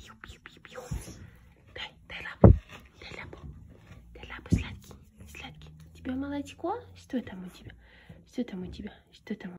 Пью. Дай лапу. Дай лапу, сладкий. Тебе молочко? Что там у тебя?